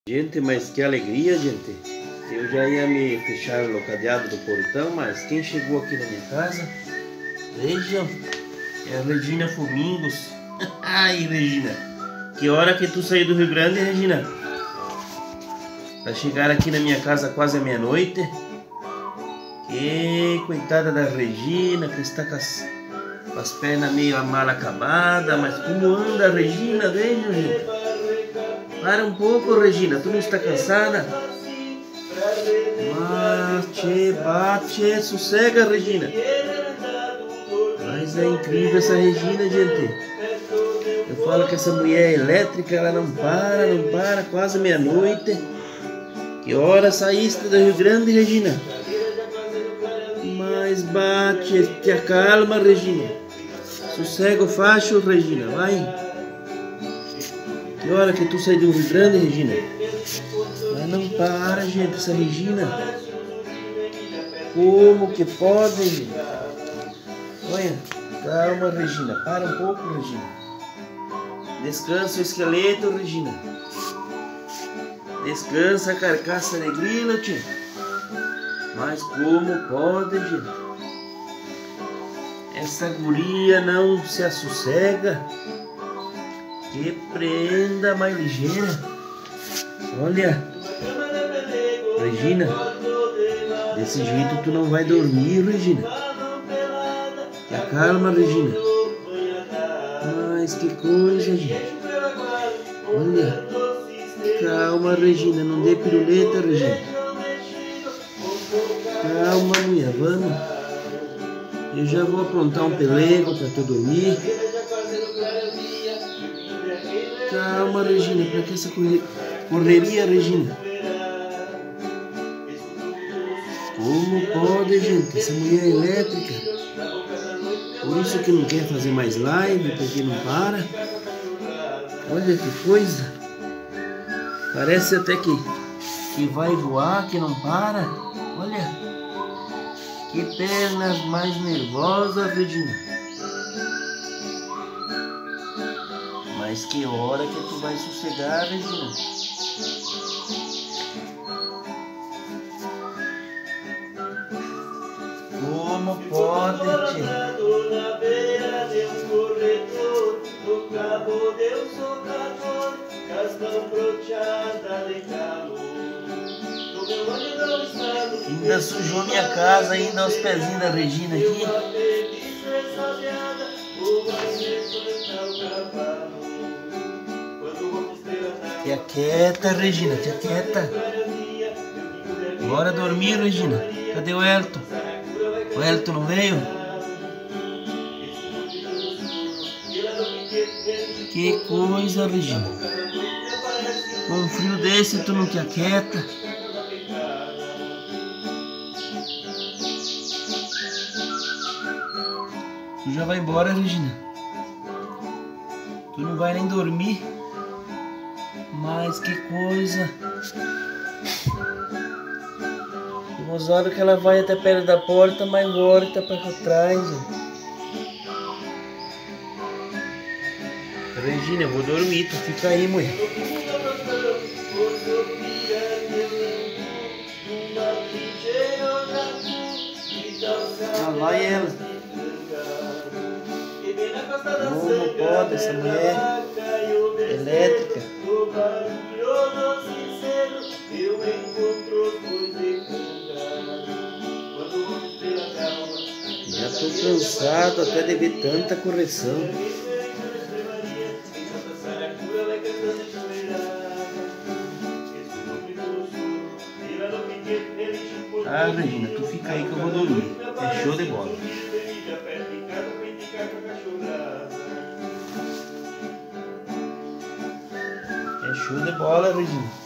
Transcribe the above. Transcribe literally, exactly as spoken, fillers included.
Gente, mas que alegria, gente. Eu já ia me fechar o cadeado do portão, mas quem chegou aqui na minha casa? Vejam, é a Regina Fumingos. Ai, Regina, que hora que tu saiu do Rio Grande, Regina? Pra chegar aqui na minha casa quase à meia-noite. Que coitada da Regina, que está com as, com as pernas meio mal acabadas. Mas como anda a Regina, vejam, gente. Para um pouco, Regina, tu não está cansada? Bate, bate, sossega, Regina. Mas é incrível essa Regina, gente. Eu falo que essa mulher elétrica, ela não para, não para, quase meia-noite. Que hora saíste do Rio Grande, Regina? Mas bate, te acalma, Regina. Sossega o facho, Regina, vai. Que hora que tu saiu do Rio Grande, Regina? Mas não para, gente, essa Regina. Como que pode, gente? Olha, calma, Regina. Para um pouco, Regina. Descansa o esqueleto, Regina. Descansa a carcaça de grilo, tio. Mas como pode, gente? Essa guria não se assossega. Que prenda mais ligeira. Olha, Regina, desse jeito tu não vai dormir, Regina. Te acalma, Regina. Mas que coisa, gente. Olha, calma, Regina, não dê piruleta, Regina. Calma, mulher, vamos. Eu já vou aprontar um pelego para tu dormir. Calma, Regina, para que essa correria, Regina? Como pode, gente? Essa mulher é elétrica. Por isso que não quer fazer mais live, porque não para. Olha que coisa. Parece até que, que vai voar, que não para. Olha. Que pernas mais nervosas, Regina. Mas que hora que tu vai sossegar, Regina? Como pode, tia? Ainda sujou minha casa, ainda aos pezinhos da Regina aqui. Te aquieta, Regina, te aquieta. Bora dormir, Regina. Cadê o Elton? O Elton não veio? Que coisa, Regina. Com um frio desse tu não te aquieta. Tu já vai embora, Regina. Tu não vai nem dormir. Mas que coisa. Tem umas horas que ela vai até perto da porta, mas volta para trás. Regina, eu vou dormir, tu fica aí, mulher. Ah, lá ela. Como pode essa mulher elétrica? Já tô cansado até de ver tanta correção. Ah, Regina, tu fica aí que eu vou dormir. É show de bola. É show de bola, Regina.